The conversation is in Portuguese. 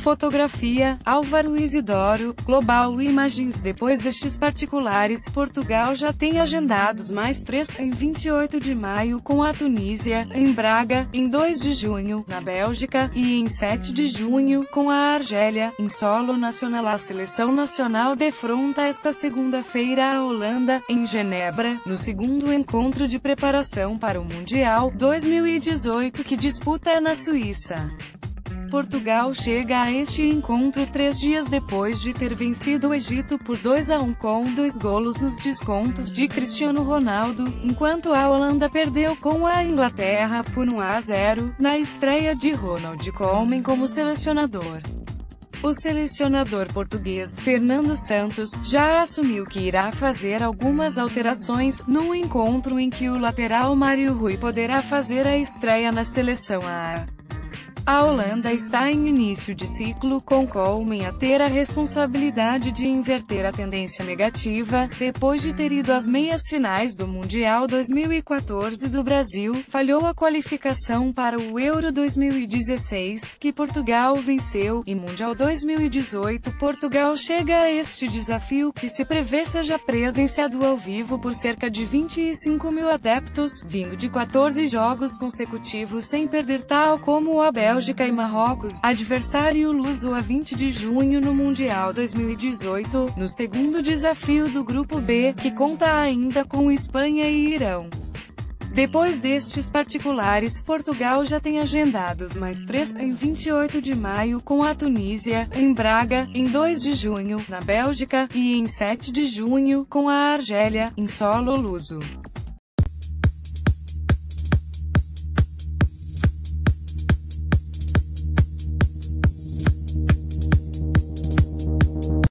Fotografia, Álvaro Isidoro, Global Imagens. Depois destes particulares, Portugal já tem agendados mais 3, em 28 de maio com a Tunísia, em Braga, em 2 de junho, na Bélgica, e em 7 de junho, com a Argélia, em solo nacional. A seleção nacional defronta esta segunda-feira a Holanda, em Genebra, no segundo encontro de preparação para o Mundial 2018 que disputa na Suíça. Portugal chega a este encontro 3 dias depois de ter vencido o Egito por 2-1 com 2 golos nos descontos de Cristiano Ronaldo, enquanto a Holanda perdeu com a Inglaterra por 1-0, na estreia de Ronald Koeman como selecionador. O selecionador português, Fernando Santos, já assumiu que irá fazer algumas alterações, num encontro em que o lateral Mário Rui poderá fazer a estreia na seleção A. A Holanda está em início de ciclo, com Koeman a ter a responsabilidade de inverter a tendência negativa, depois de ter ido às meias finais do Mundial 2014 do Brasil, falhou a qualificação para o Euro 2016, que Portugal venceu, e Mundial 2018. Portugal chega a este desafio, que se prevê seja presenciado ao vivo por cerca de 25 mil adeptos, vindo de 14 jogos consecutivos sem perder, tal como a Bélgica e Marrocos, adversário luso a 20 de junho no Mundial 2018, no segundo desafio do Grupo B, que conta ainda com Espanha e Irão. Depois destes particulares, Portugal já tem agendados mais 3, em 28 de maio com a Tunísia, em Braga, em 2 de junho, na Bélgica, e em 7 de junho, com a Argélia, em solo luso.